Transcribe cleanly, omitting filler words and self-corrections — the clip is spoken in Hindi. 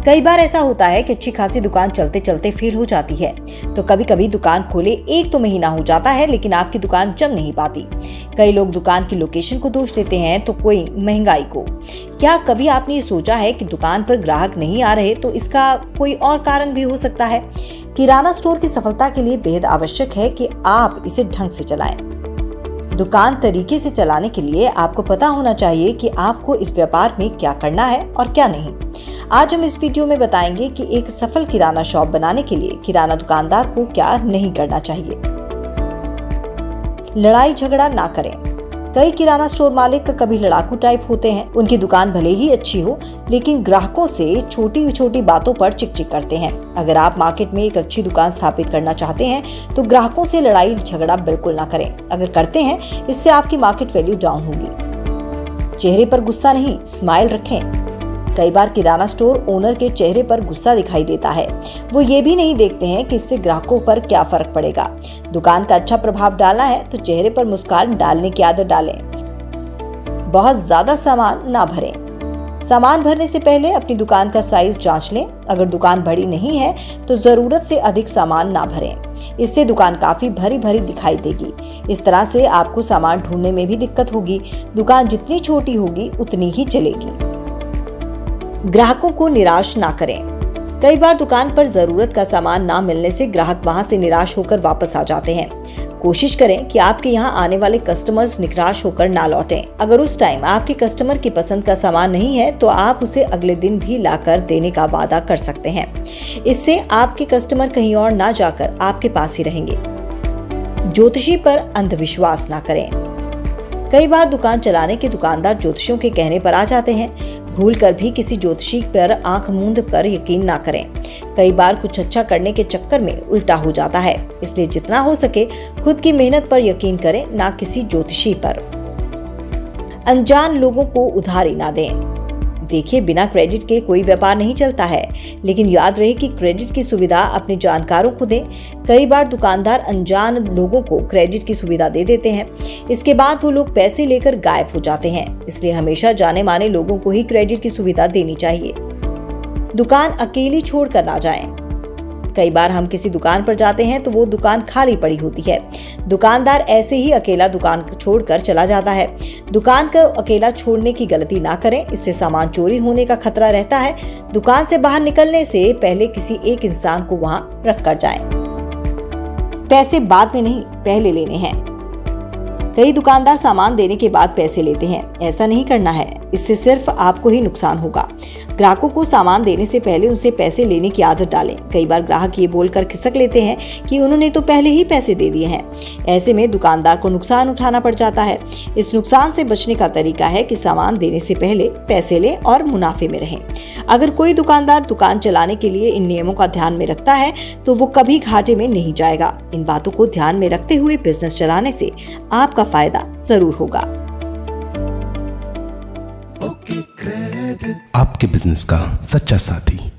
कई बार ऐसा होता है कि अच्छी खासी दुकान चलते चलते फेल हो जाती है। तो कभी कभी दुकान खोले 1 तो महीना हो जाता है, लेकिन आपकी दुकान जम नहीं पाती। कई लोग दुकान की लोकेशन को दोष देते हैं, तो कोई महंगाई को। क्या कभी आपने ये सोचा है कि दुकान पर ग्राहक नहीं आ रहे तो इसका कोई और कारण भी हो सकता है? किराना स्टोर की सफलता के लिए बेहद आवश्यक है कि आप इसे ढंग से चलाएं। दुकान तरीके से चलाने के लिए आपको पता होना चाहिए कि आपको इस व्यापार में क्या करना है और क्या नहीं। आज हम इस वीडियो में बताएंगे कि एक सफल किराना शॉप बनाने के लिए किराना दुकानदार को क्या नहीं करना चाहिए। लड़ाई झगड़ा ना करें। कई किराना स्टोर मालिक कभी लड़ाकू टाइप होते हैं। उनकी दुकान भले ही अच्छी हो, लेकिन ग्राहकों से छोटी छोटी बातों पर चिक करते हैं। अगर आप मार्केट में एक अच्छी दुकान स्थापित करना चाहते हैं तो ग्राहकों से लड़ाई झगड़ा बिल्कुल ना करें। अगर करते हैं, इससे आपकी मार्केट वैल्यू डाउन होगी। चेहरे पर गुस्सा नहीं, स्माइल रखें। कई बार किराना स्टोर ओनर के चेहरे पर गुस्सा दिखाई देता है। वो ये भी नहीं देखते हैं कि इससे ग्राहकों पर क्या फर्क पड़ेगा। दुकान का अच्छा प्रभाव डालना है तो चेहरे पर मुस्कान डालने की आदत डालें। बहुत ज्यादा सामान ना भरें। सामान भरने से पहले अपनी दुकान का साइज जांच लें। अगर दुकान बड़ी नहीं है तो जरूरत से अधिक सामान ना भरें। इससे दुकान काफी भरी भरी दिखाई देगी। इस तरह से आपको सामान ढूंढने में भी दिक्कत होगी। दुकान जितनी छोटी होगी उतनी ही चलेगी। ग्राहकों को निराश ना करें। कई बार दुकान पर जरूरत का सामान ना मिलने से ग्राहक वहां से निराश होकर वापस आ जाते हैं। कोशिश करें कि आपके यहां आने वाले कस्टमर्स निराश होकर ना लौटें। अगर उस टाइम आपके कस्टमर की पसंद का सामान नहीं है तो आप उसे अगले दिन भी लाकर देने का वादा कर सकते हैं। इससे आपके कस्टमर कहीं और ना जाकर आपके पास ही रहेंगे। ज्योतिषी पर अंधविश्वास ना करें। कई बार दुकान चलाने के दुकानदार ज्योतिषियों के कहने पर आ जाते हैं। भूलकर भी किसी ज्योतिषी पर आंख मूंद कर यकीन ना करें। कई बार कुछ अच्छा करने के चक्कर में उल्टा हो जाता है। इसलिए जितना हो सके खुद की मेहनत पर यकीन करें, ना किसी ज्योतिषी पर। अनजान लोगों को उधारी ना दें। देखिए, बिना क्रेडिट के कोई व्यापार नहीं चलता है, लेकिन याद रहे कि क्रेडिट की सुविधा अपने जानकारों को दें। कई बार दुकानदार अनजान लोगों को क्रेडिट की सुविधा दे देते हैं। इसके बाद वो लोग पैसे लेकर गायब हो जाते हैं। इसलिए हमेशा जाने माने लोगों को ही क्रेडिट की सुविधा देनी चाहिए। दुकान अकेली छोड़कर ना जाएं। कई बार हम किसी दुकान पर जाते हैं तो वो दुकान खाली पड़ी होती है। दुकानदार ऐसे ही अकेला दुकान छोड़कर चला जाता है। दुकान को अकेला छोड़ने की गलती ना करें, इससे सामान चोरी होने का खतरा रहता है। दुकान से बाहर निकलने से पहले किसी एक इंसान को वहां रख कर जाएं। पैसे बाद में नहीं, पहले लेने हैं। कई दुकानदार सामान देने के बाद पैसे लेते हैं। ऐसा नहीं करना है, इससे सिर्फ आपको ही नुकसान होगा। ग्राहकों को सामान देने से पहले उनसे पैसे लेने की आदत डालें। कई बार ग्राहक ये बोलकर खिसक लेते हैं कि उन्होंने तो पहले ही पैसे दे दिए हैं। ऐसे में दुकानदार को नुकसान उठाना पड़ जाता है। इस नुकसान से बचने का तरीका है कि सामान देने से पहले पैसे लें और मुनाफे में रहें। अगर कोई दुकानदार दुकान चलाने के लिए इन नियमों का ध्यान में रखता है तो वो कभी घाटे में नहीं जाएगा। इन बातों को ध्यान में रखते हुए बिजनेस चलाने से आपका फायदा जरूर होगा। आपके बिजनेस का सच्चा साथी।